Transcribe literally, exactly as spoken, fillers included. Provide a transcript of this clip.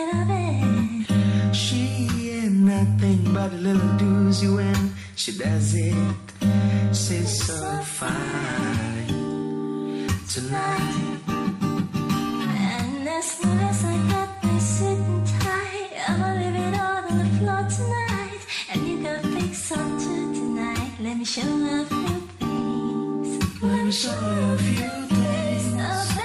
get up and she ain't nothing but a little doozy when she does it. She's so fine tonight. and as soon as I got my suit and tie, I'ma leave it all on the floor tonight. And you got fix up to tonight. Let me show you a few things. Let me show you a few things. A